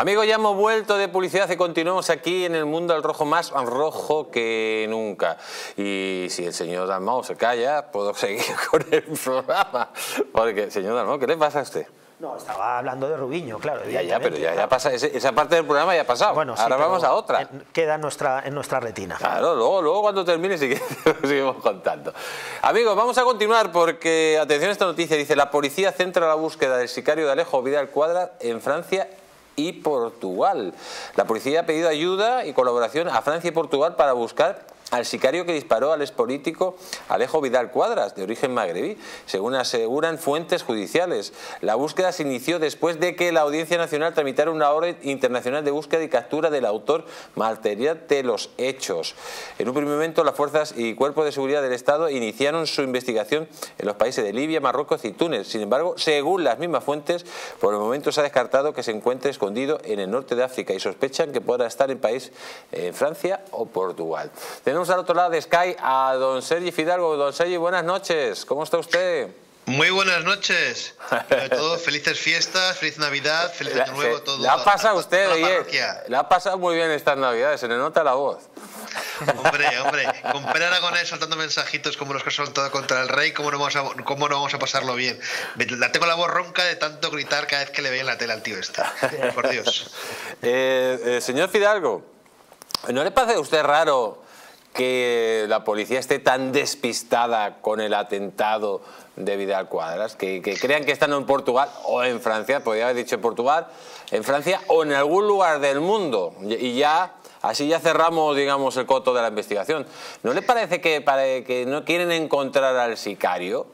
Amigos, ya hemos vuelto de publicidad y continuamos aquí en el mundo al rojo, más rojo que nunca. Y si el señor Dalmau se calla, puedo seguir con el programa. Porque, señor Dalmau, ¿qué le pasa a usted? No, estaba hablando de Rubiño, claro. Pero ya pasa, esa parte del programa ya ha pasado. Bueno, sí, ahora vamos a otra. Queda en nuestra retina. Claro, luego cuando termine seguimos contando. Amigos, vamos a continuar porque, atención a esta noticia, dice: la policía centra la búsqueda del sicario de Alejo Vidal Quadras en Francia y Portugal. La policía ha pedido ayuda y colaboración a Francia y Portugal para buscar al sicario que disparó al expolítico Alejo Vidal Quadras, de origen magrebí, según aseguran fuentes judiciales. La búsqueda se inició después de que la Audiencia Nacional tramitara una orden internacional de búsqueda y captura del autor material de los hechos. En un primer momento, las fuerzas y cuerpos de seguridad del Estado iniciaron su investigación en los países de Libia, Marruecos y Túnez. Sin embargo, según las mismas fuentes, por el momento se ha descartado que se encuentre escondido en el norte de África y sospechan que podrá estar en Francia o Portugal. Tenemos al otro lado de Sky a don Sergi Fidalgo. Don Sergi, buenas noches. ¿Cómo está usted? Muy buenas noches. Sobre todo, felices fiestas, feliz Navidad, feliz año nuevo, todo. Le ha pasado a usted, le ha pasado muy bien estas Navidades, se le nota la voz. Hombre, con Pere Aragonés soltando mensajitos como los que ha soltado contra el rey, ¿cómo no vamos a pasarlo bien? La tengo la voz ronca de tanto gritar cada vez que le veo en la tele al tío este. Por Dios. Señor Fidalgo, ¿no le parece a usted raro que la policía esté tan despistada con el atentado de Vidal Quadras, que crean que están en Portugal o en Francia? Podría haber dicho en Portugal, en Francia o en algún lugar del mundo, y ya así ya cerramos, digamos, el coto de la investigación. ¿No le parece que no quieren encontrar al sicario?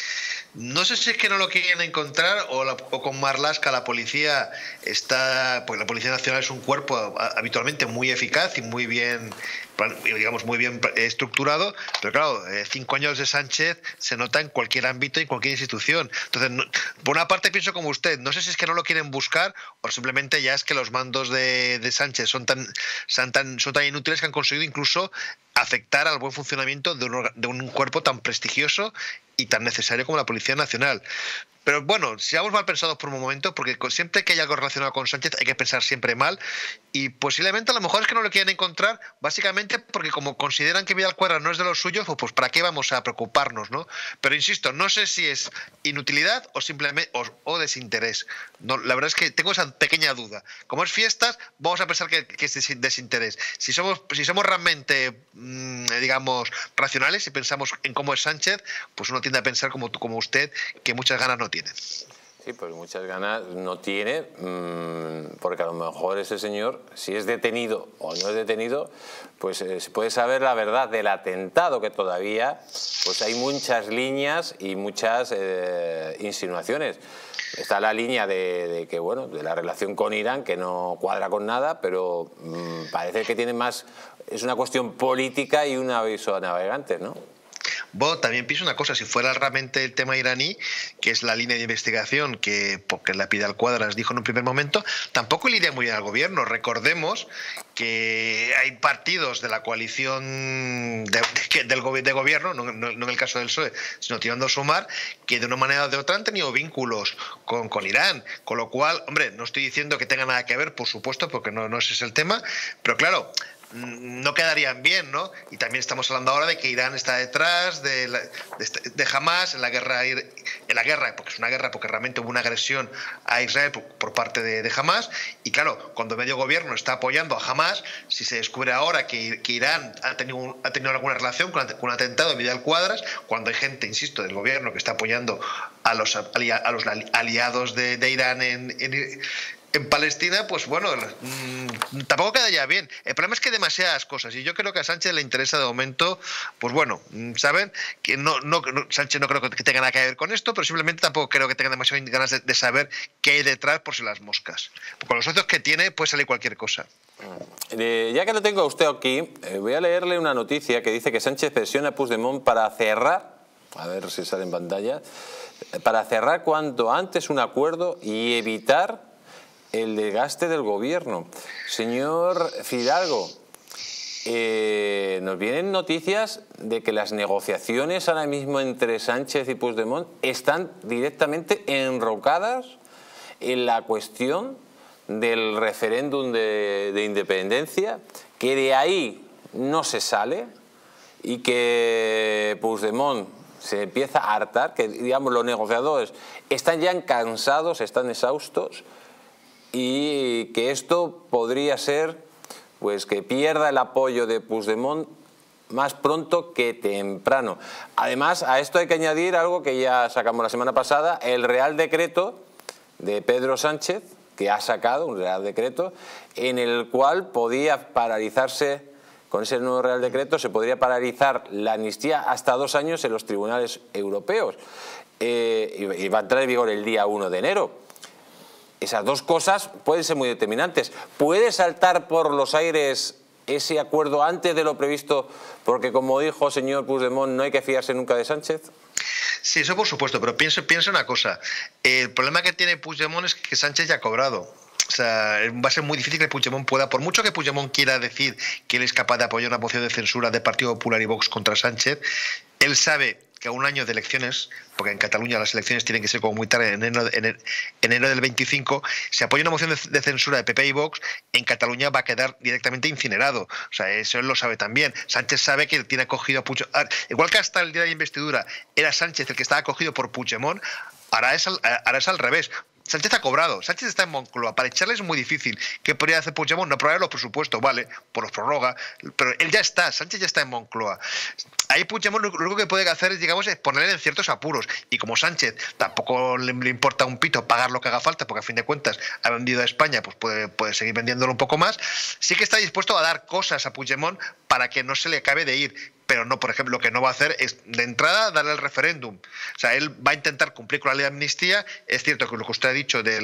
No sé si es que no lo quieren encontrar o con Marlaska la policía está, pues la Policía Nacional es un cuerpo habitualmente muy eficaz y muy bien, digamos, muy bien estructurado, pero claro, 5 años de Sánchez se nota en cualquier ámbito y en cualquier institución. Entonces, por una parte pienso como usted, no sé si es que no lo quieren buscar o simplemente ya es que los mandos de Sánchez son tan inútiles que han conseguido incluso afectar al buen funcionamiento de un cuerpo tan prestigioso y tan necesario como la Policía Nacional. Pero bueno, seamos mal pensados por un momento, porque siempre que hay algo relacionado con Sánchez hay que pensar siempre mal, y posiblemente a lo mejor es que no lo quieren encontrar básicamente porque como consideran que Vidal Quadras no es de los suyos, pues ¿para qué vamos a preocuparnos, no? Pero insisto, no sé si es inutilidad o simplemente o desinterés. No, la verdad es que tengo esa pequeña duda. Como es fiestas, vamos a pensar que es desinterés. Si somos realmente, digamos, racionales y pensamos en cómo es Sánchez, pues uno tiende a pensar como usted, que muchas ganas no tiene. Sí, pues muchas ganas no tiene, porque a lo mejor ese señor, si es detenido o no es detenido, pues se puede saber la verdad del atentado, que todavía pues hay muchas líneas y muchas insinuaciones. Está la línea de que, bueno, de la relación con Irán, que no cuadra con nada, pero parece que tiene más, es una cuestión política y un aviso a navegantes, ¿no? Bueno, también pienso una cosa, si fuera realmente el tema iraní, que es la línea de investigación porque la Vidal Quadras dijo en un primer momento, tampoco le iría muy bien al gobierno. Recordemos que hay partidos de la coalición de gobierno, no en el caso del PSOE, sino tirando a sumar, que de una manera o de otra han tenido vínculos con Irán. Con lo cual, hombre, no estoy diciendo que tenga nada que ver, por supuesto, porque no ese es el tema, pero claro, no quedarían bien, ¿no? Y también estamos hablando ahora de que Irán está detrás de Hamás en la guerra, porque es una guerra, porque realmente hubo una agresión a Israel por parte de Hamás, y claro, cuando medio gobierno está apoyando a Hamás, si se descubre ahora que Irán ha tenido alguna relación con un atentado de Vidal Quadras, cuando hay gente, insisto, del gobierno que está apoyando a los aliados de Irán en Palestina, pues bueno, tampoco quedaría bien. El problema es que hay demasiadas cosas y yo creo que a Sánchez le interesa de momento, pues bueno, saben que Sánchez no creo que tenga nada que ver con esto, pero simplemente tampoco creo que tenga demasiadas ganas de saber qué hay detrás por si las moscas. Con los socios que tiene puede salir cualquier cosa. Ya que lo tengo a usted aquí, voy a leerle una noticia que dice que Sánchez presiona a Puigdemont para cerrar, a ver si sale en pantalla, para cerrar cuanto antes un acuerdo y evitar el desgaste del gobierno. Señor Fidalgo, nos vienen noticias de que las negociaciones ahora mismo entre Sánchez y Puigdemont están directamente enrocadas en la cuestión del referéndum de independencia, que de ahí no se sale y que Puigdemont se empieza a hartar, que digamos los negociadores están ya cansados, están exhaustos, y que esto podría ser pues que pierda el apoyo de Puigdemont más pronto que temprano. Además, a esto hay que añadir algo que ya sacamos la semana pasada, el Real Decreto de Pedro Sánchez, que ha sacado un Real Decreto en el cual podía paralizarse, con ese nuevo Real Decreto se podría paralizar la amnistía hasta 2 años en los tribunales europeos. Y va a entrar en vigor el día 1 de enero. Esas dos cosas pueden ser muy determinantes. ¿Puede saltar por los aires ese acuerdo antes de lo previsto? Porque, como dijo el señor Puigdemont, no hay que fiarse nunca de Sánchez. Sí, eso por supuesto, pero pienso una cosa. El problema que tiene Puigdemont es que Sánchez ya ha cobrado. O sea, va a ser muy difícil que Puigdemont pueda, por mucho que Puigdemont quiera decir que él es capaz de apoyar una moción de censura de Partido Popular y Vox contra Sánchez, él sabe que a un año de elecciones, porque en Cataluña las elecciones tienen que ser como muy tarde, en enero del 25, si apoya una moción de censura de PP y Vox, en Cataluña va a quedar directamente incinerado. O sea, eso él lo sabe también. Sánchez sabe que tiene acogido a Puigdemont. Igual que hasta el día de la investidura era Sánchez el que estaba acogido por Puigdemont, ahora es al revés. Sánchez ha cobrado, Sánchez está en Moncloa, para echarle es muy difícil. ¿Qué podría hacer Puigdemont? No aprobar los presupuestos, vale, por los prorroga, pero él ya está, Sánchez ya está en Moncloa. Ahí Puigdemont lo único que puede hacer es, digamos, es ponerle en ciertos apuros. Y como Sánchez tampoco le importa un pito pagar lo que haga falta, porque a fin de cuentas ha vendido a España, pues puede seguir vendiéndolo un poco más, sí que está dispuesto a dar cosas a Puigdemont para que no se le acabe de ir. Pero no, por ejemplo, lo que no va a hacer es, de entrada, darle el referéndum. O sea, él va a intentar cumplir con la ley de amnistía. Es cierto que lo que usted ha dicho de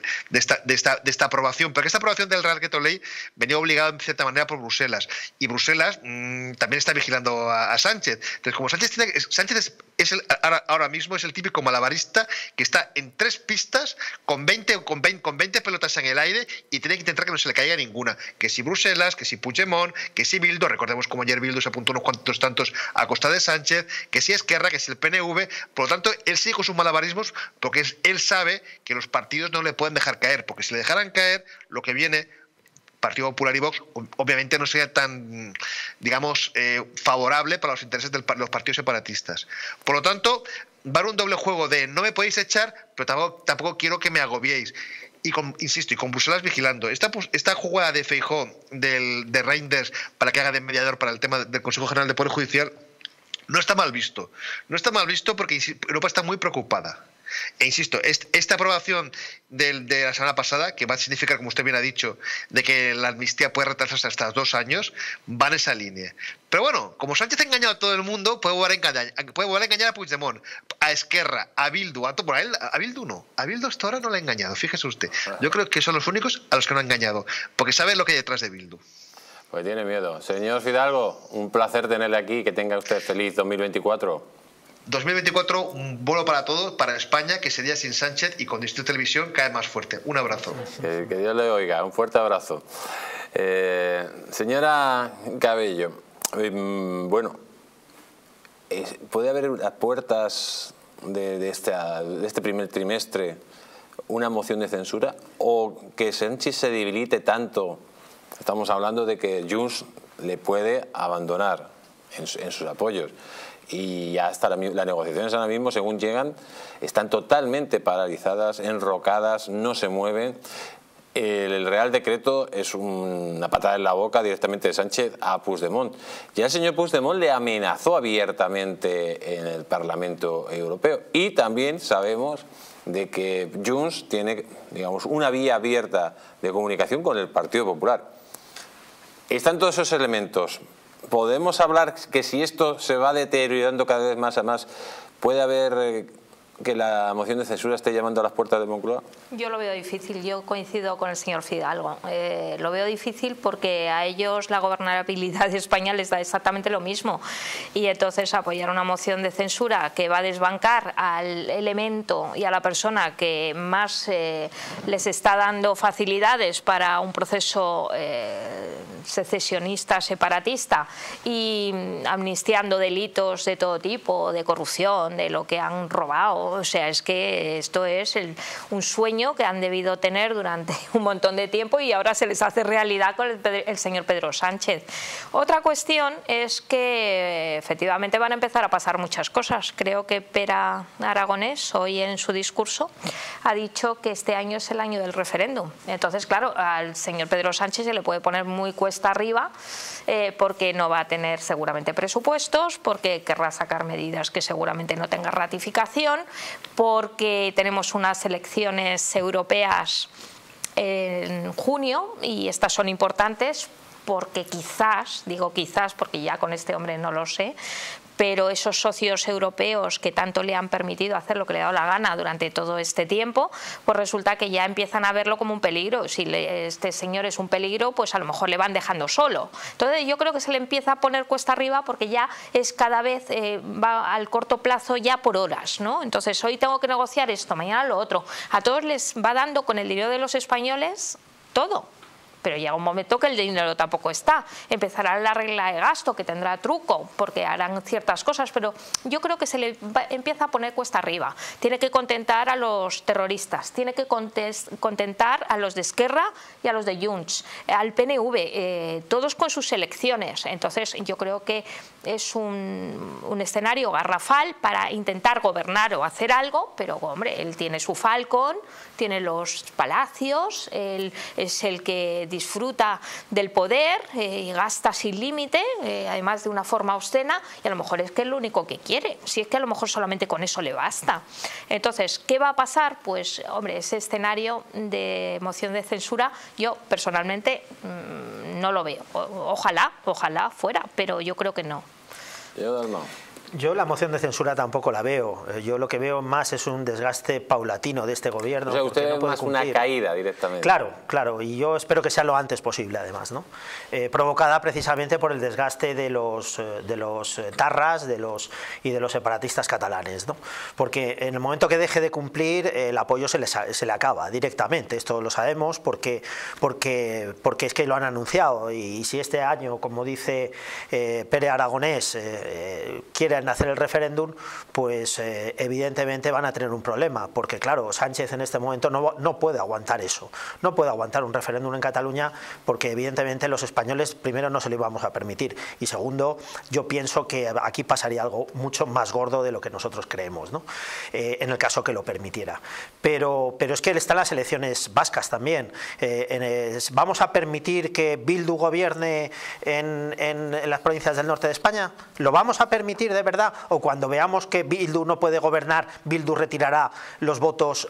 esta aprobación, pero que esta aprobación del Real Decreto Ley venía obligado en cierta manera por Bruselas. Y Bruselas también está vigilando a Sánchez. Entonces, como Sánchez ahora mismo es el típico malabarista que está en 3 pistas con 20 pelotas en el aire y tiene que intentar que no se le caiga ninguna. Que si Bruselas, que si Puigdemont, que si Bildu, recordemos como ayer Bildu se apuntó unos cuantos tantos a costa de Sánchez, que si Esquerra, que si el PNV. Por lo tanto, él sigue con sus malabarismos porque él sabe que los partidos no le pueden dejar caer, porque si le dejaran caer, lo que viene, Partido Popular y Vox, obviamente no sería tan, digamos, favorable para los intereses de los partidos separatistas. Por lo tanto, va a haber un doble juego de no me podéis echar, pero tampoco quiero que me agobiéis. Insisto, y con Bruselas vigilando. Esta jugada de Feijóo, de Reinders, para que haga de mediador para el tema del Consejo General de Poder Judicial, no está mal visto. No está mal visto porque Europa está muy preocupada. E insisto, esta aprobación de la semana pasada, que va a significar, como usted bien ha dicho, de que la amnistía puede retrasarse hasta 2 años, va en esa línea. Pero bueno, como Sánchez ha engañado a todo el mundo, puede volver a engañar a Puigdemont, a Esquerra, a Bildu, a Bildu no. A Bildu hasta ahora no le ha engañado, fíjese usted. Yo creo que son los únicos a los que no ha engañado, porque sabe lo que hay detrás de Bildu. Pues tiene miedo. Señor Fidalgo, un placer tenerle aquí, que tenga usted feliz 2024. 2024, un vuelo para todos, para España, que sería sin Sánchez y con Distrito Televisión cae más fuerte. Un abrazo. Que Dios le oiga, un fuerte abrazo. Señora Cabello, bueno, ¿puede haber a puertas de este primer trimestre una moción de censura? ¿O que Sánchez se debilite tanto? Estamos hablando de que Junts le puede abandonar en sus apoyos. Y ya hasta las negociaciones ahora mismo, según llegan, están totalmente paralizadas, enrocadas, no se mueven. El Real Decreto es una patada en la boca directamente de Sánchez a Puigdemont. Ya el señor Puigdemont le amenazó abiertamente en el Parlamento Europeo. Y también sabemos de que Junts tiene, digamos, una vía abierta de comunicación con el Partido Popular. Están todos esos elementos. ¿Podemos hablar que si esto se va deteriorando cada vez más a más, puede haber que la moción de censura esté llamando a las puertas de Moncloa? Yo lo veo difícil, yo coincido con el señor Fidalgo. Lo veo difícil porque a ellos la gobernabilidad de España les da exactamente lo mismo. Y entonces apoyar una moción de censura que va a desbancar al elemento y a la persona que más les está dando facilidades para un proceso secesionista, separatista, y amnistiando delitos de todo tipo, de corrupción, de lo que han robado O sea, es que esto es un sueño que han debido tener durante un montón de tiempo y ahora se les hace realidad con el señor Pedro Sánchez. Otra cuestión es que efectivamente van a empezar a pasar muchas cosas. Creo que Pere Aragonés hoy en su discurso ha dicho que este año es el año del referéndum. Entonces, claro, al señor Pedro Sánchez se le puede poner muy cuesta arriba porque no va a tener seguramente presupuestos, porque querrá sacar medidas que seguramente no tenga ratificación, porque tenemos unas elecciones europeas en junio y estas son importantes porque quizás, digo quizás porque ya con este hombre no lo sé, pero esos socios europeos que tanto le han permitido hacer lo que le ha dado la gana durante todo este tiempo, pues resulta que ya empiezan a verlo como un peligro. Si este señor es un peligro, pues a lo mejor le van dejando solo. Entonces yo creo que se le empieza a poner cuesta arriba porque ya es cada vez, va al corto plazo ya por horas, ¿no? Entonces hoy tengo que negociar esto, mañana lo otro. A todos les va dando con el dinero de los españoles todo. Pero llega un momento que el dinero tampoco está. Empezará la regla de gasto, que tendrá truco, porque harán ciertas cosas, pero yo creo que se le empieza a poner cuesta arriba. Tiene que contentar a los terroristas, tiene que contentar a los de Esquerra y a los de Junts, al PNV, todos con sus elecciones. Entonces yo creo que es un escenario garrafal para intentar gobernar o hacer algo, pero hombre, él tiene su Falcon, tiene los palacios, él es el que disfruta del poder y gasta sin límite, además de una forma obscena, y a lo mejor es que es lo único que quiere, si es que a lo mejor solamente con eso le basta. Entonces, ¿qué va a pasar? Pues, hombre, ese escenario de moción de censura, yo personalmente no lo veo. Ojalá fuera, pero yo creo que no. Yo la moción de censura tampoco la veo. Yo lo que veo más es un desgaste paulatino de este gobierno. O sea, usted no ve más una caída directamente. Claro, y yo espero que sea lo antes posible, además, ¿no? Provocada precisamente por el desgaste de los tarras y de los separatistas catalanes, ¿no? Porque en el momento que deje de cumplir, el apoyo se le acaba directamente. Esto lo sabemos porque es que lo han anunciado. Y si este año, como dice Pere Aragonés, quieren hacer el referéndum, pues evidentemente van a tener un problema, porque claro, Sánchez en este momento no puede aguantar eso, no puede aguantar un referéndum en Cataluña, porque evidentemente los españoles, primero, no se lo íbamos a permitir, y segundo, yo pienso que aquí pasaría algo mucho más gordo de lo que nosotros creemos, ¿no? En el caso que lo permitiera. Pero es que están las elecciones vascas también. ¿Vamos a permitir que Bildu gobierne en las provincias del norte de España? ¿Lo vamos a permitir de verdad? ¿O cuando veamos que Bildu no puede gobernar, Bildu retirará los votos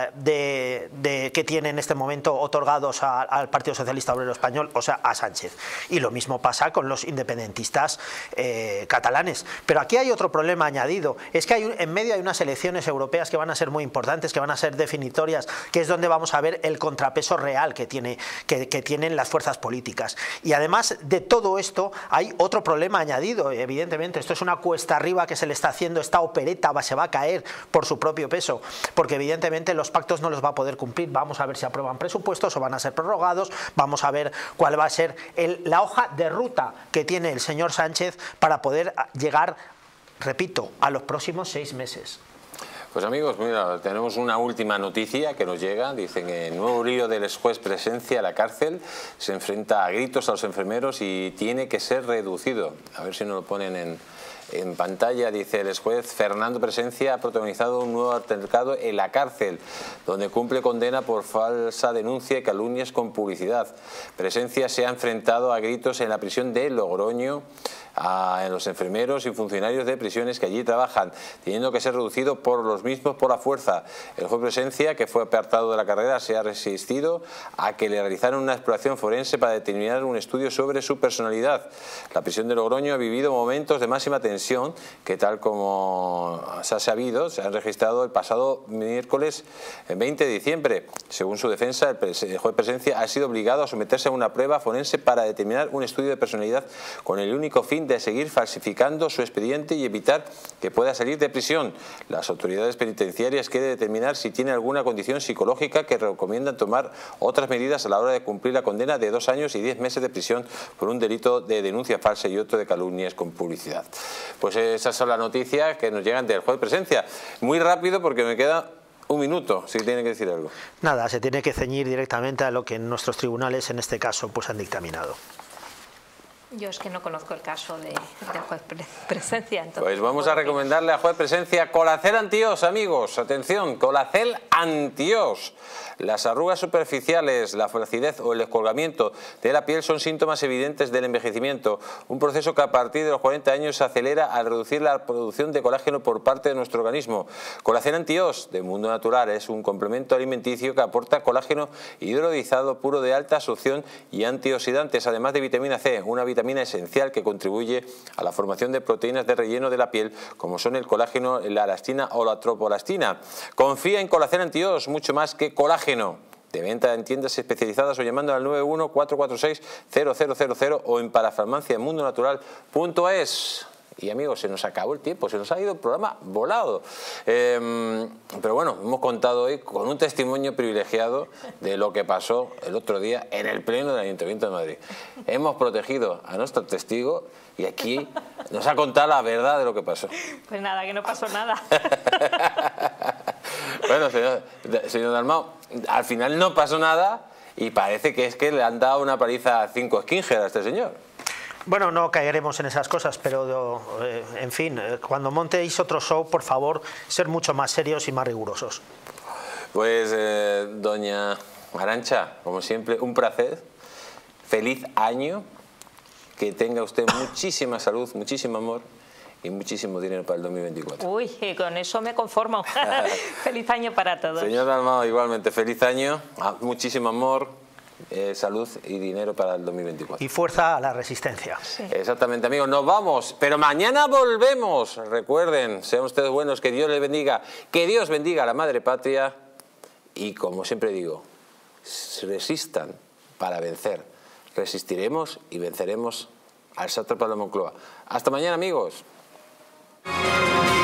que tiene en este momento otorgados al Partido Socialista Obrero Español, o sea, a Sánchez? Y lo mismo pasa con los independentistas catalanes. Pero aquí hay otro problema añadido, es que en medio hay unas elecciones europeas que van a ser muy importantes, que van a ser definitorias, que es donde vamos a ver el contrapeso real que tienen las fuerzas políticas. Y además de todo esto, hay otro problema añadido, evidentemente. Esto es una cuesta arriba que se le está haciendo, esta opereta se va a caer por su propio peso, porque evidentemente los pactos no los va a poder cumplir. Vamos a ver si aprueban presupuestos o van a ser prorrogados, vamos a ver cuál va a ser la hoja de ruta que tiene el señor Sánchez para poder llegar, repito, a los próximos 6 meses. Pues amigos, mira, tenemos una última noticia que nos llega. Dicen que el nuevo lío del exjuez Presencia a la cárcel, se enfrenta a gritos a los enfermeros y tiene que ser reducido. A ver si nos lo ponen en pantalla. Dice: el exjuez Fernando Presencia ha protagonizado un nuevo altercado en la cárcel, donde cumple condena por falsa denuncia y calumnias con publicidad. Presencia se ha enfrentado a gritos en la prisión de Logroño en los enfermeros y funcionarios de prisiones que allí trabajan, teniendo que ser reducido por los mismos por la fuerza. El juez Presencia, que fue apartado de la carrera, se ha resistido a que le realizaran una exploración forense para determinar un estudio sobre su personalidad. La prisión de Logroño ha vivido momentos de máxima tensión que, tal como se ha sabido, se han registrado el pasado miércoles 20 de diciembre. Según su defensa, el juez Presencia ha sido obligado a someterse a una prueba forense para determinar un estudio de personalidad con el único fin de seguir falsificando su expediente y evitar que pueda salir de prisión. Las autoridades penitenciarias quieren determinar si tiene alguna condición psicológica que recomiendan tomar otras medidas a la hora de cumplir la condena de 2 años y 10 meses de prisión por un delito de denuncia falsa y otro de calumnias con publicidad. Pues esas son las noticias que nos llegan del juez de presencia. Muy rápido porque me queda un minuto, si tiene que decir algo. Nada, se tiene que ceñir directamente a lo que nuestros tribunales en este caso pues han dictaminado. Yo es que no conozco el caso del juez presencia. Entonces, pues vamos a recomendarle a juez presencia Colacel Anti-Os, amigos. Atención, Colacel Anti-Os. Las arrugas superficiales, la flacidez o el descolgamiento de la piel son síntomas evidentes del envejecimiento, un proceso que a partir de los 40 años se acelera al reducir la producción de colágeno por parte de nuestro organismo. Colacel Anti-Os de Mundo Natural es un complemento alimenticio que aporta colágeno hidrolizado puro de alta absorción y antioxidantes, además de vitamina C, una vitamina esencial que contribuye a la formación de proteínas de relleno de la piel, como son el colágeno, la elastina o la tropoelastina. Confía en Colacel Anti-Os, mucho más que colágeno. De venta en tiendas especializadas o llamando al 91-446-0000 o en parafarmaciamundonatural.es. Y amigos, se nos acabó el tiempo, se nos ha ido el programa volado. Pero bueno, hemos contado hoy con un testimonio privilegiado de lo que pasó el otro día en el Pleno del Ayuntamiento de Madrid. Hemos protegido a nuestro testigo y aquí nos ha contado la verdad de lo que pasó. Pues nada, que no pasó nada. Bueno, señor Dalmau, al final no pasó nada y parece que es que le han dado una paliza a 5 esquíngeras a este señor. Bueno, no caeremos en esas cosas, pero en fin, cuando montéis otro show, por favor, ser mucho más serios y más rigurosos. Pues, doña Arantxa, como siempre, un placer. Feliz año. Que tenga usted muchísima salud, muchísimo amor y muchísimo dinero para el 2024. Uy, con eso me conformo. Feliz año para todos. Señor Dalmau, igualmente, feliz año, muchísimo amor, salud y dinero para el 2024. Y fuerza a la resistencia. Sí. Exactamente, amigos, nos vamos, pero mañana volvemos. Recuerden, sean ustedes buenos, que Dios les bendiga, que Dios bendiga a la Madre Patria y, como siempre digo, resistan para vencer. Resistiremos y venceremos al sátrapa de la Moncloa. Hasta mañana, amigos.